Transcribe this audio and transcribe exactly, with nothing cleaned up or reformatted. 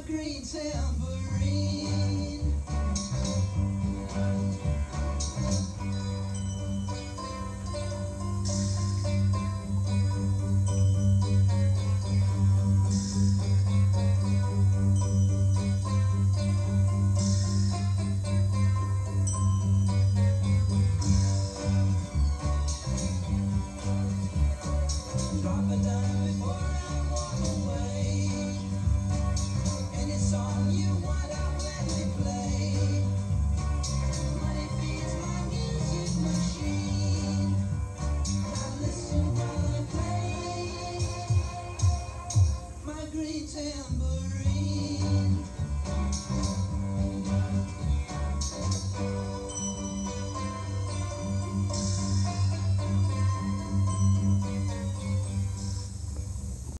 green tambourine. Drop it down before I walk away. Any song you want, I'll gladly play. Money feeds my music machine. I listen while I play my green tambourine.